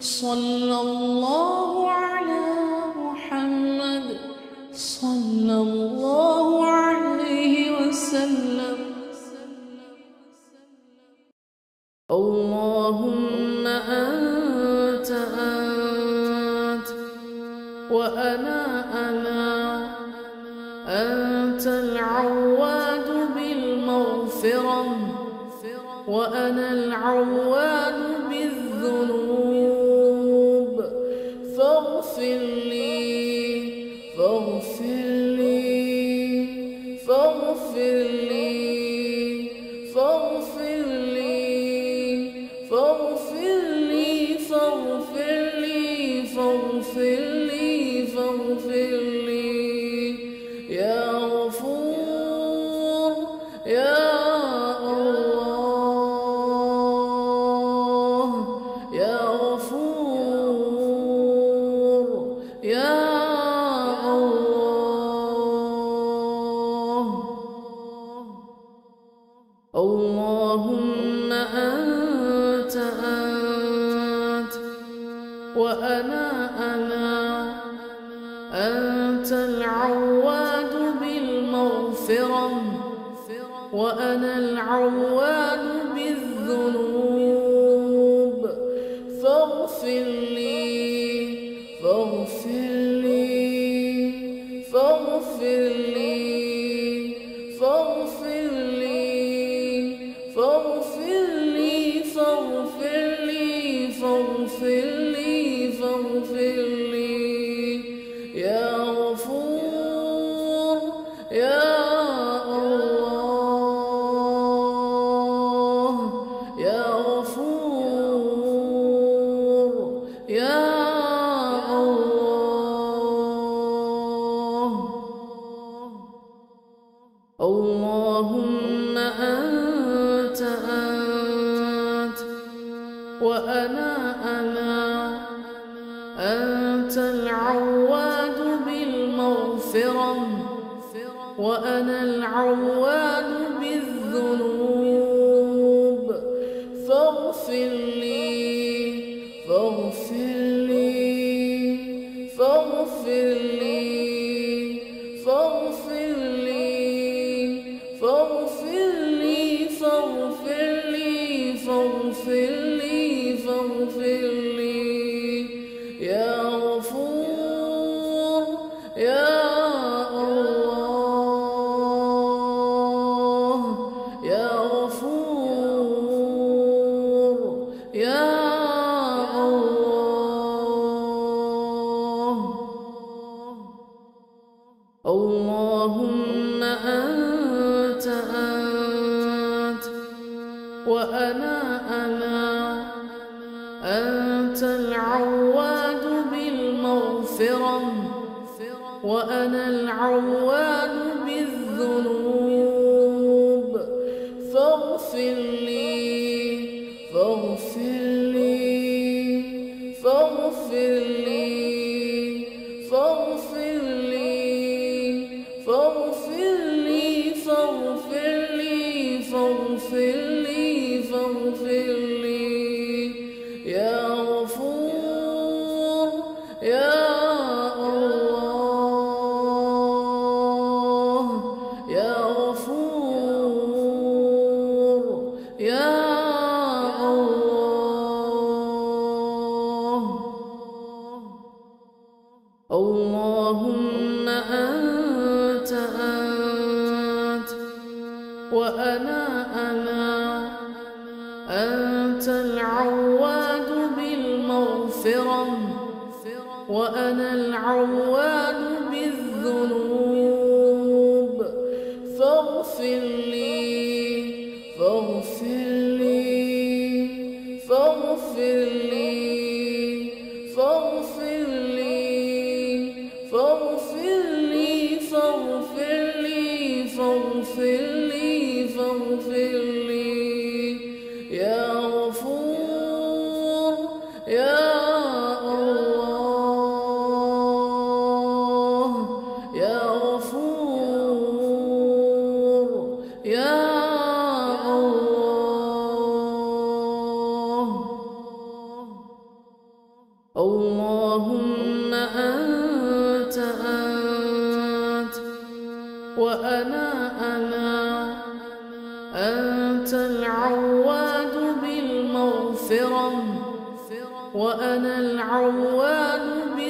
صلى الله على محمد صلى الله عليه وسلم. اللهم أنت وأنا أنت العواد بالمغفرة وأنا العواد بالذنوب، فاغفر لي فاغفر لي فاغفر لي فاغفر لي فاغفر لي فاغفر لي فاغفر لي فاغفر لي يا غفور يا اللهم أنت وأنا أنت العواد بالمغفرة وأنا العواد بالذنوب، فاغفر لي فاغفر لي فاغفر لي فاغفر لي فاغفر لي فاغفر لي فاغفر لي فاغفر لي يا غفور يا الله يا غفور يا الله. اللهم أنت وأنا أنت العواد بالمغفرة وأنا العواد بالذنوب، فاغفر لي فاغفر لي فاغفر لي فاغفر لي فاغفر لي فاغفر لي فاغفر لي فاغفر لي يا غفور يا الله يا غفور يا الله. اللهم أنت وأنا أنت العواد بالمغفرة وأنا العواد بالذنوب، فاغفر لي فاغفر لي فاغفر لي فاغفر لي فاغفر لي فاغفر لي فاغفر لي فاغفر لي يا غفور يا الله يا غفور يا الله. اللهم أنت وأنا أنت العواد بالمغفرة وأنا العواد بالذنوب، فاغفر لي فاغفر لي فاغفر لي فاغفر لي فاغفر لي فاغفر لي فاغفر لي فاغفر لي يا غفور يا الله اللهم أنت وأنا أنت العواد بالمغفرة وأنا العواد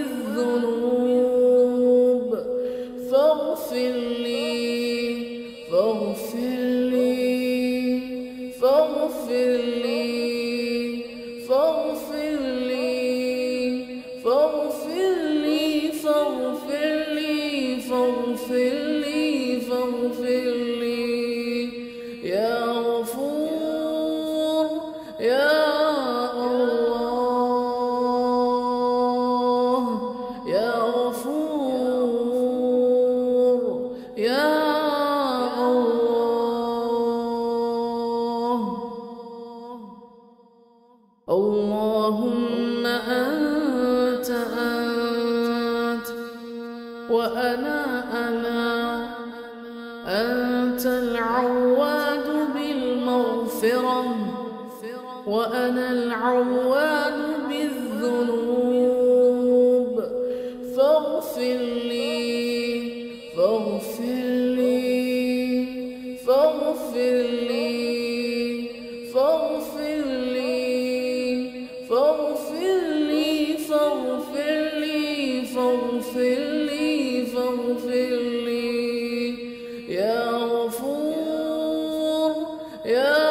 بالذنوب، فاغفر لي فاغفر لي فاغفر لي فاغفر لي فاغفر لي فاغفر لي فاغفر لي فاغفر لي يا غفور يا الله يا غفور يا الله. اللهم أنت وأنا أنت العواد بالمغفرة وأنا العواد بالذنوب، فاغفر لي فاغفر لي فاغفر لي فاغفر لي فاغفر لي فاغفر لي فاغفر لي فاغفر لي يا غفور يا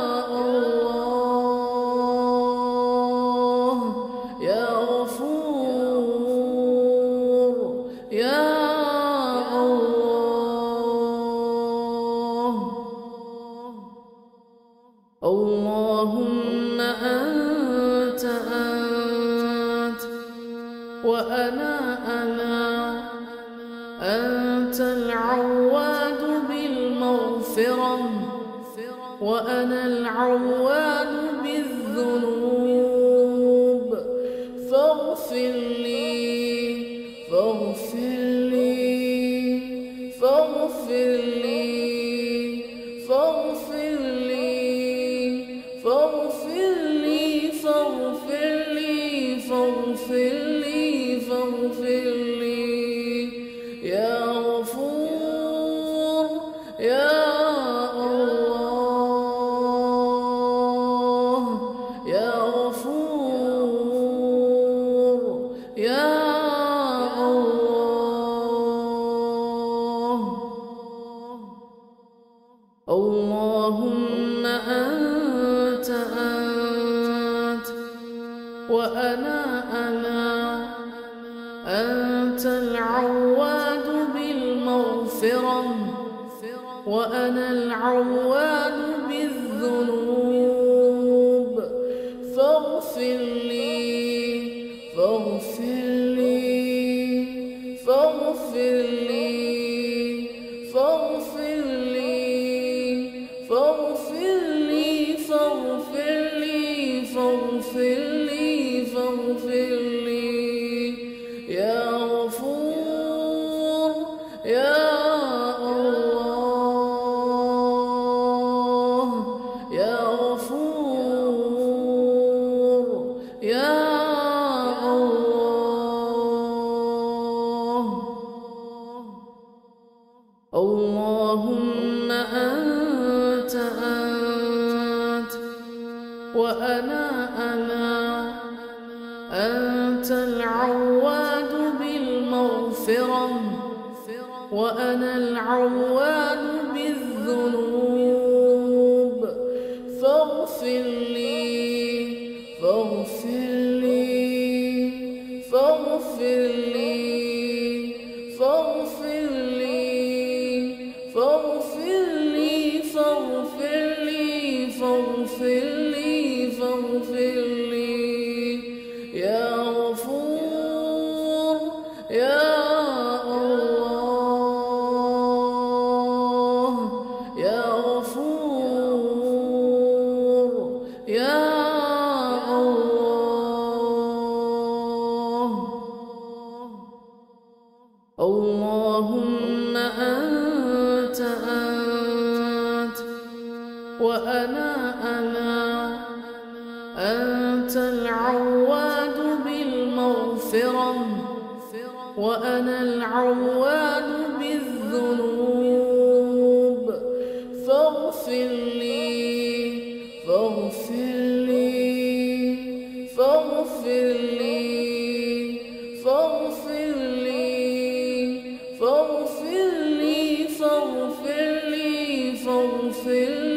الله يا غفور يا الله. اللهم أنت وأنا أنت العواد بالمغفرة وأنا العواد بالذنوب، فاغفر لي فاغفر لي فاغفر لي فاغفر لي فاغفر لي فاغفر لي فاغفر لي فاغفر لي يا غفور يا الله يا غفور يا الله. اللهم أنت وأنا أنت العواد بالمغفرة وأنا العواد بالذنوب، فاغفر لي فاغفر لي فاغفر لي فاغفر لي فاغفر لي فاغفر لي فاغفر لي فاغفر لي يا غفور يا الله يا غفور يا الله. اللهم أنت وأنا أنت العواد بالمغفرة وأنا العواد بالذنوب، فاغفر لي فاغفر لي فاغفر لي فاغفر لي فاغفر لي فاغفر لي فاغفر لي فاغفر لي يا غفور يا الله يا غفور يا الله. اللهم أنت وأنا أنت العواد بالمغفرة مغفرة وأنا العواد بالذنوب فاغفر لي فاغفر لي فاغفر لي فاغفر لي فاغفر لي فاغفر لي فاغفر لي